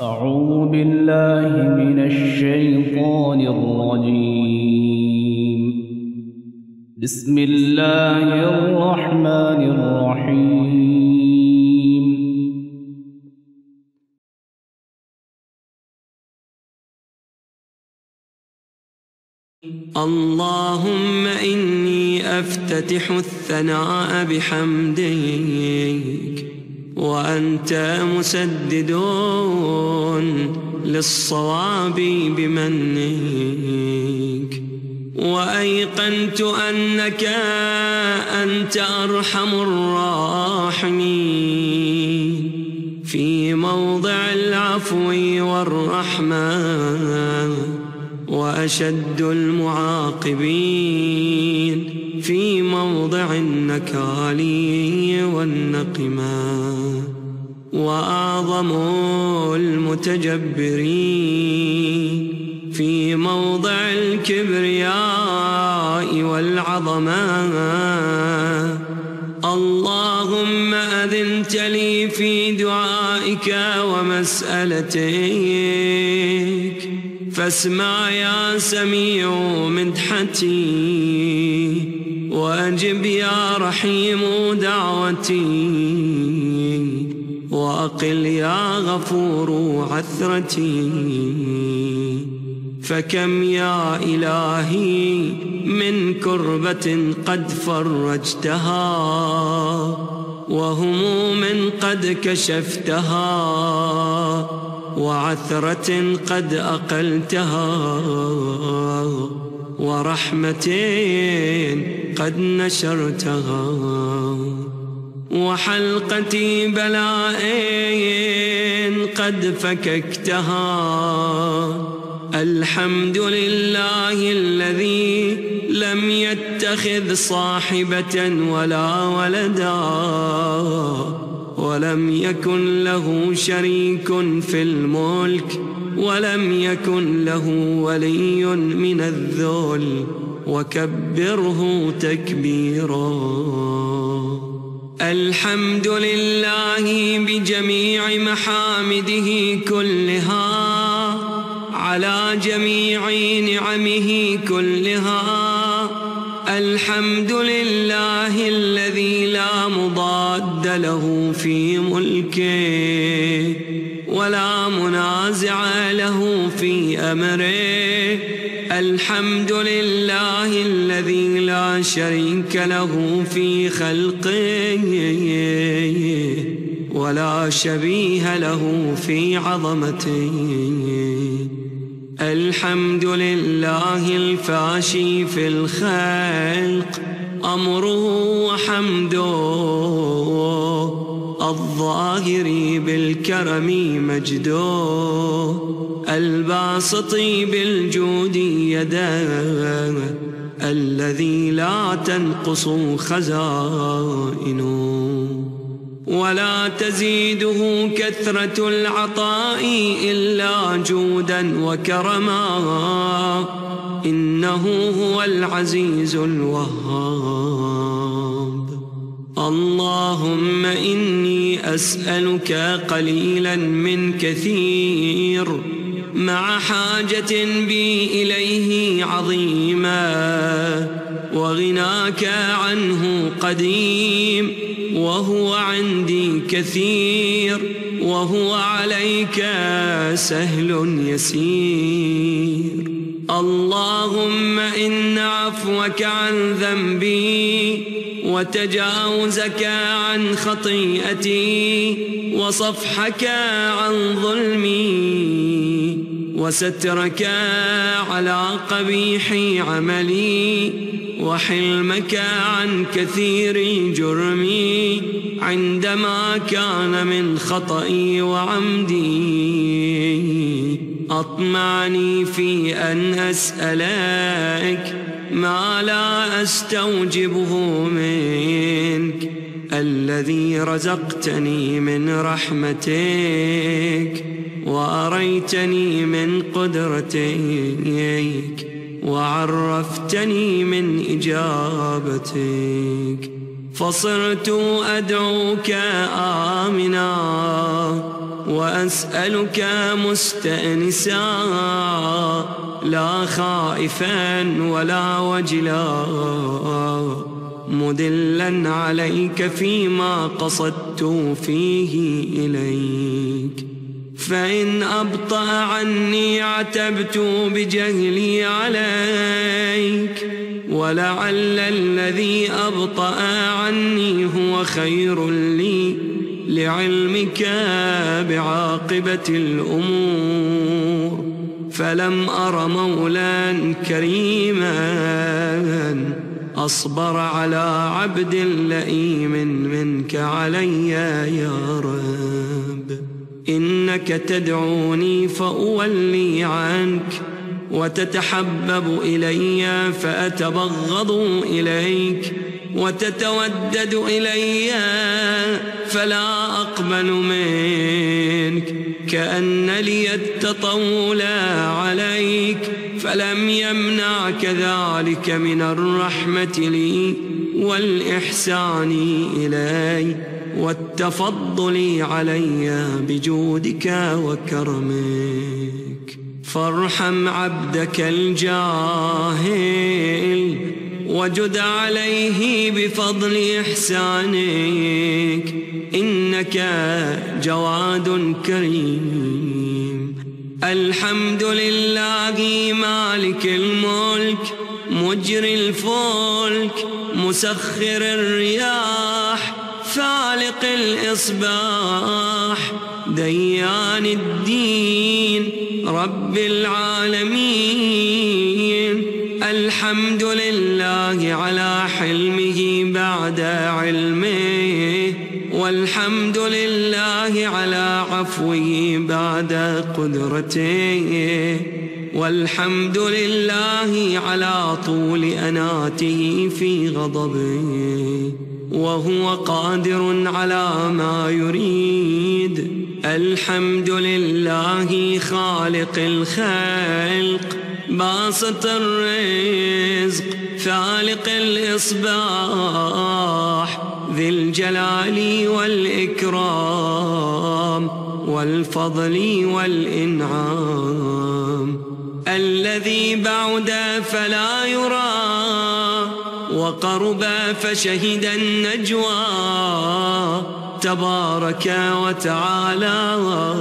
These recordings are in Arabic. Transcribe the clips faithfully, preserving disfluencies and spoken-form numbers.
أعوذ بالله من الشيطان الرجيم. بسم الله الرحمن الرحيم. اللهم إني أفتتح الثناء بحمدك وأنت مسدد للصواب بمنك، وأيقنت أنك أنت أرحم الراحمين في موضع العفو والرحمة، وأشد المعاقبين في موضع النكال والنقمة، وأعظم المتجبرين في موضع الكبرياء والعظمة. اللهم أذنت لي في دعائك ومسألتك، فاسمع يا سميع مدحتي، وأجب يا رحيم دعوتي، وأقل يا غفور عثرتي. فكم يا إلهي من كربة قد فرجتها، وهموم قد كشفتها، وعثرة قد أقلتها، ورحمة قد نشرتها، وحلقة بلاء قد فككتها. الحمد لله الذي لم يتخذ صاحبة ولا ولدا، ولم يكن له شريك في الملك، ولم يكن له ولي من الذل، وكبره تكبيرا. الحمد لله بجميع محامده كلها، على جميع نعمه كلها. الحمد لله الذي لا مضاد له في ملكه، ولا منازع له في أمره. الحمد لله الذي لا شريك له في خلقه، ولا شبيه له في عظمته. الحمد لله الفاشي في الخلق أمره وحمده، الظاهر بالكرم مجده، الباسط بالجود يده، الذي لا تنقص خزائنه، ولا تزيده كثرة العطاء إلا جودا وكرما. إنه هو العزيز الوهاب. اللهم إني أسألك قليلا من كثير، مع حاجة بي إليه عظيمة، وغناك عنه قديم، وهو عندي كثير، وهو عليك سهل يسير. اللهم إن عفوك عن ذنبي، وتجاوزك عن خطيئتي، وصفحك عن ظلمي، وسترك على قبيح عملي، وحلمك عن كثير جرمي، عندما كان من خطئي وعمدي. أطمعني في أن أسألك ما لا أستوجبه منك، الذي رزقتني من رحمتك، وأريتني من قدرتك، وعرفتني من إجابتك، فصرت أدعوك آمنا وأسألك مستأنسا لا خائفا ولا وجلا مدلا عليك فيما قصدت فيه إليك. فإن أبطأ عني عتبت بجهلي عليك، ولعل الذي أبطأ عني هو خير لي لعلمك بعاقبة الأمور. فلم أر مولا كريما أصبر على عبد لئيم منك علي يا رب. إنك تدعوني فأولي عنك، وتتحبب إلي فأتبغض إليك، وتتودد إلي فلا أقبل منك. كأن لي التطول عليك فلم يمنعك ذلك من الرحمة لي والإحسان إلي والتفضل علي بجودك وكرمك. فارحم عبدك الجاهل وجد عليه بفضل إحسانك، إنك جواد كريم. الحمد لله مالك الملك مجري الفلك مسخر الرياح فالق الإصباح ديان الدين رب العالمين. الحمد لله على حلمه بعد علمه، والحمد لله على عفوه بعد قدرته، والحمد لله على طول أناته في غضبه، وهو قادر على ما يريد. الحمد لله خالق الخلق باسط الرزق فالق الإصباح ذي الجلال والإكرام والفضل والإنعام، الذي بعد فلا يرى وقرب فشهد النجوى تبارك وتعالى.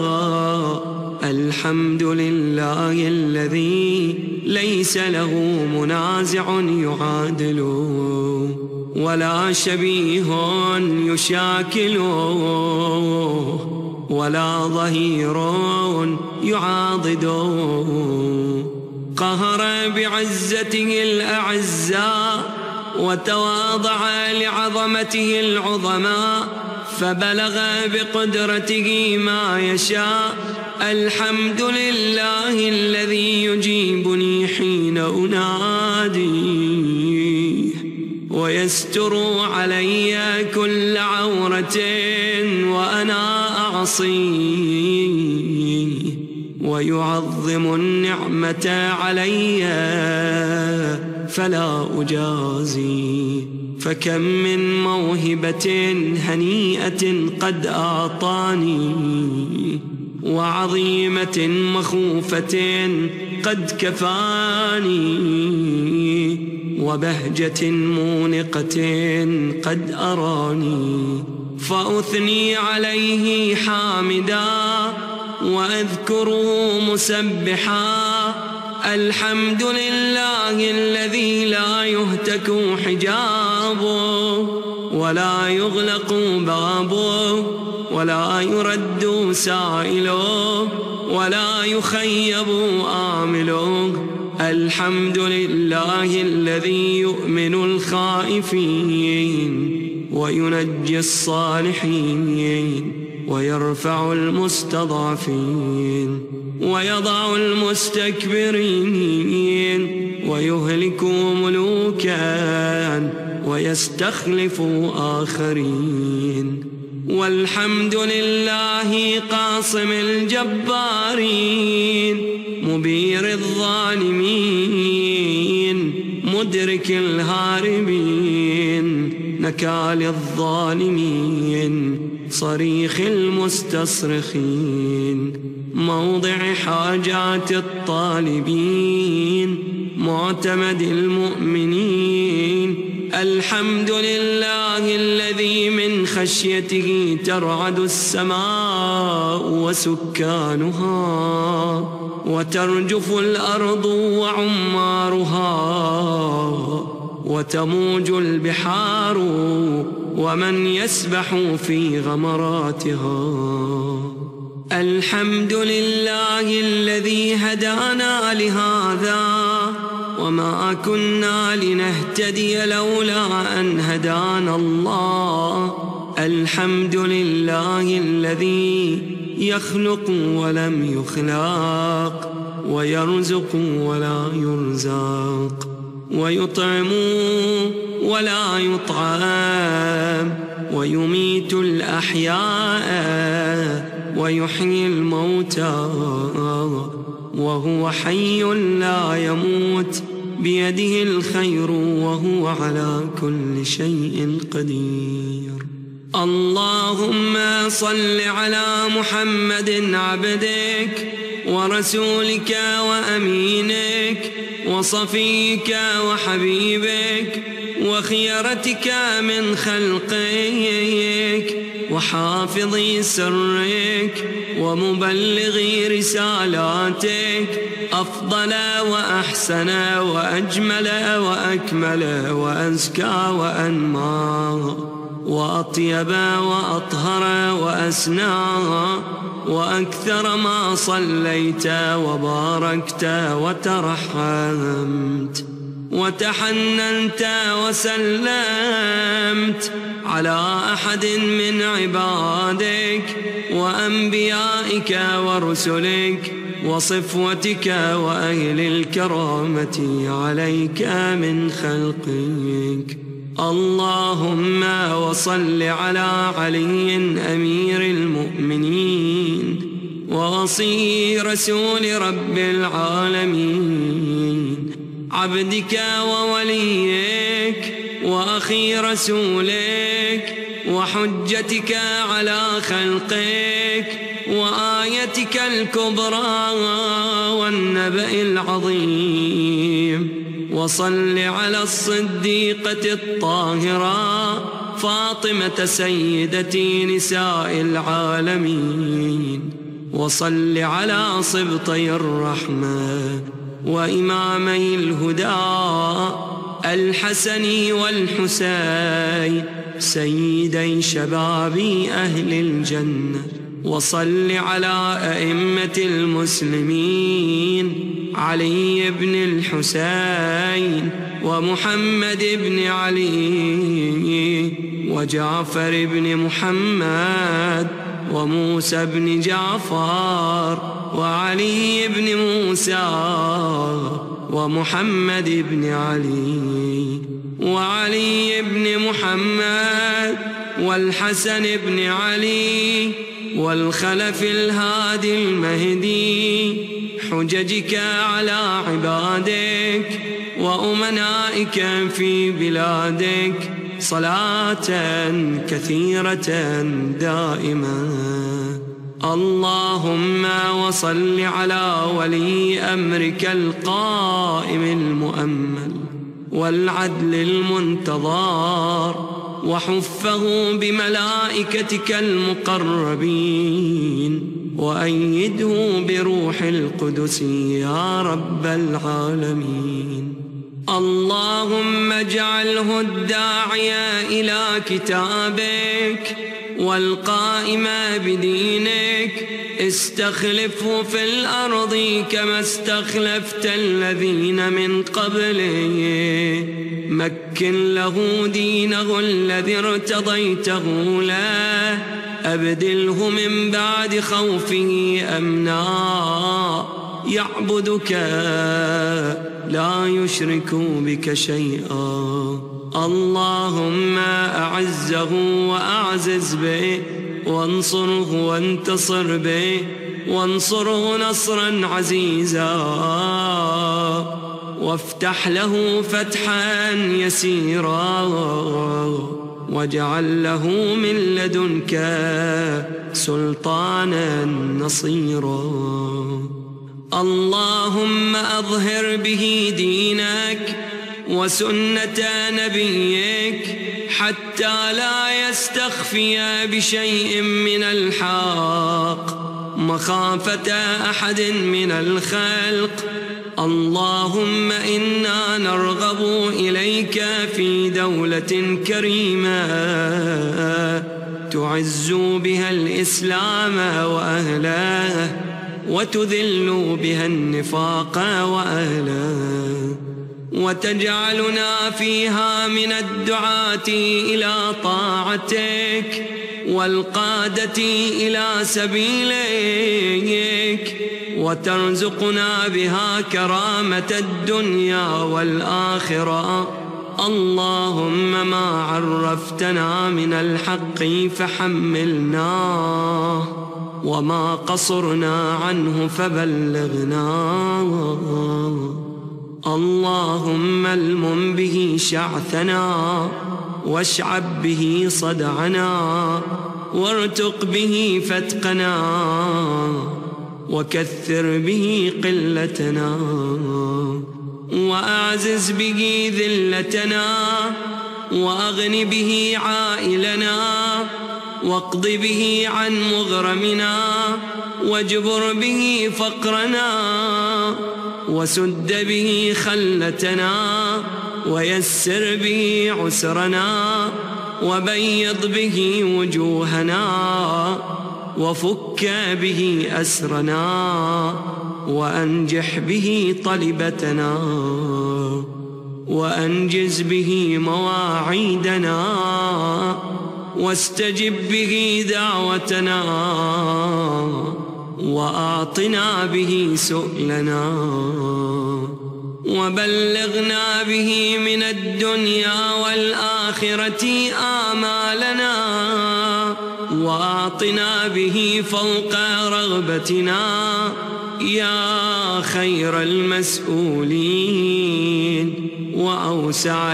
الحمد لله الذي ليس له منازع يعادله ولا شبيه يشاكله ولا ظهير يعاضده. قهر بعزته الأعزاء وتواضع لعظمته العظماء فبلغ بقدرته ما يشاء. الحمد لله الذي يجيبني حين أناديه ويستر علي كل عورة وأنا أعصيه، ويعظم النعمة علي فلا أجازي. فكم من موهبة هنيئة قد أعطاني، وعظيمة مخوفة قد كفاني، وبهجة مونقة قد أراني. فأثني عليه حامدا وأذكره مسبحا. الحمد لله الذي لا يهتك حجابه ولا يغلق بابه ولا يرد سائله ولا يخيب آمله. الحمد لله الذي يؤمن الخائفين وينجي الصالحين ويرفع المستضعفين ويضع المستكبرين ويهلك ملوكا ويستخلف آخرين. والحمد لله قاصم الجبارين مبير الظالمين مدرك الهاربين نكال الظالمين. صريخ المستصرخين، موضع حاجات الطالبين، معتمد المؤمنين. الحمد لله الذي من خشيته ترعد السماء وسكانها، وترجف الأرض وعمارها، وتموج البحار ومن يسبح في غمراتها. الحمد لله الذي هدانا لهذا وما كنا لنهتدي لولا أن هدانا الله. الحمد لله الذي يخلق ولم يخلق، ويرزق ولا يرزق، ويطعم ولا يطعم، ويميت الأحياء ويحيي الموتى، وهو حي لا يموت، بيده الخير وهو على كل شيء قدير. اللهم صل على محمد عبدك ورسولك وأمينك وصفيك وحبيبك وخيرتك من خلقك وحافظ سرك ومبلغ رسالاتك، أفضل وأحسن وأجمل وأكمل وأزكى وأنمى وأطيب وأطهر وأسنى وأكثر ما صليت وباركت وترحمت وتحننت وسلمت على أحد من عبادك وأنبيائك ورسلك وصفوتك وأهل الكرامة عليك من خلقك. اللهم وصل على علي أمير المؤمنين ووصي رسول رب العالمين، عبدك ووليك وأخي رسولك وحجتك على خلقك وآيتك الكبرى والنبأ العظيم. وصل على الصديقة الطاهرة فاطمة سيدة نساء العالمين، وصل على صبطي الرحمة وإمامي الهدى الحسن والحسين سيدي شباب أهل الجنة. وصل على أئمة المسلمين علي بن الحسين ومحمد بن علي وجعفر بن محمد وموسى بن جعفر وعلي بن موسى ومحمد بن علي وعلي بن محمد والحسن بن علي والخلف الهادي المهدي، حججك على عبادك وأمنائك في بلادك صلاة كثيرة دائمة. اللهم وصل على ولي أمرك القائم المؤمل والعدل المنتظر، وحفه بملائكتك المقربين، وأيده بروح القدس يا رب العالمين. اللهم اجعله الداعي إلى كتابك والقائم بدينك، استخلفه في الأرض كما استخلفت الذين من قبله، مكن له دينه الذي ارتضيته له، أبدله من بعد خوفه أمنا، يعبدك لا يشرك بك شيئا. اللهم أعزه وأعزز به، وانصره وانتصر به، وانصره نصرا عزيزا، وافتح له فتحا يسيرا، واجعل له من لدنك سلطانا نصيرا. اللهم أظهر به دينك وسنة نبيك حتى لا يستخفي بشيء من الحق مخافة أحد من الخلق. اللهم إنا نرغب إليك في دولة كريمة تعز بها الإسلام وأهله وتذل بها النفاق وأهله، وتجعلنا فيها من الدعاة إلى طاعتك والقادة إلى سبيلك، وترزقنا بها كرامة الدنيا والآخرة. اللهم ما عرفتنا من الحق فحملناه، وما قصرنا عنه فبلغناه. اللهم المم به شعثنا واشعب به صدعنا وارتق به فتقنا وكثر به قلتنا وأعزز به ذلتنا وأغن به عائلنا واقض به عن مغرمنا واجبر به فقرنا وسد به خلتنا ويسر به عسرنا وبيض به وجوهنا وفك به أسرنا وأنجح به طلبتنا وأنجز به مواعيدنا واستجب به دعوتنا وأعطنا به سؤلنا وبلغنا به من الدنيا والآخرة آمالنا وأعطنا به فوق رغبتنا يا خير المسؤولين وأوسع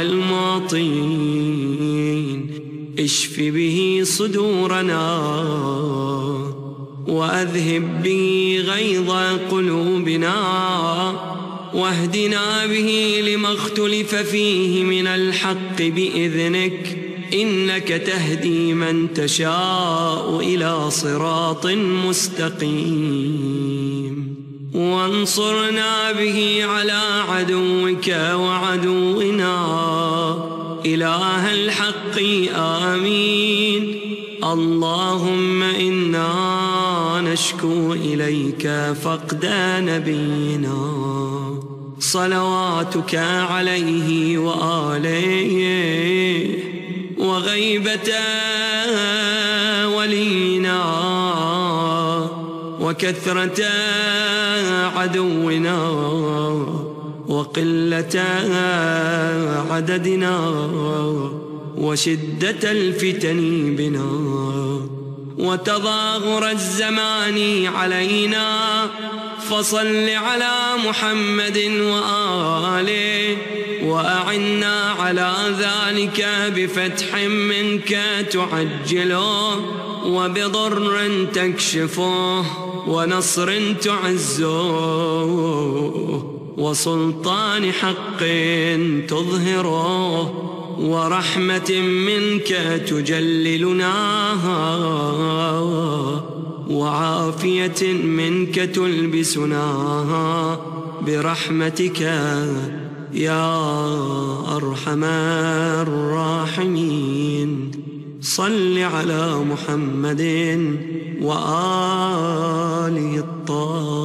المعطين. اشف به صدورنا وأذهب به غيظ قلوبنا واهدنا به لما اختلف فيه من الحق بإذنك، إنك تهدي من تشاء إلى صراط مستقيم. وانصرنا به على عدوك وعدونا إله الحق آمين. اللهم إنا نشكو إليك فقد نبينا صلواتك عليه وآله وغيبة ولينا وكثرة عدونا وقلة عددنا وشدة الفتن بنا وتظاهر الزمان علينا. فصل على محمد وآله وأعنا على ذلك بفتح منك تعجله وبضر تكشفه ونصر تعزه وسلطان حق تظهره ورحمة منك تجللناها وعافية منك تلبسناها برحمتك يا أرحم الراحمين. صل على محمد وآله الطاهرين.